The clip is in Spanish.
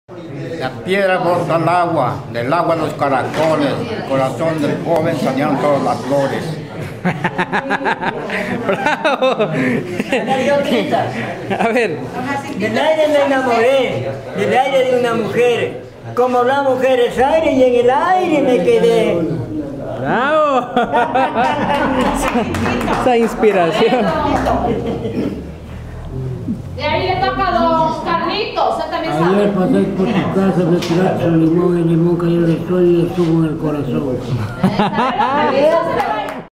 La piedra brota al agua, del agua los caracoles, el corazón del joven salieron todas las flores. ¡Bravo! A ver. Del aire me enamoré, del aire de una mujer. Como la mujer es aire y en el aire me quedé. ¡Bravo! Esa inspiración. De ahí le toca a don Carlitos, usted también sabe. Ayer pasé por tu casa, me tiraste un limón, el limón cayó del sol y estuvo en el corazón. Carlitos se le va a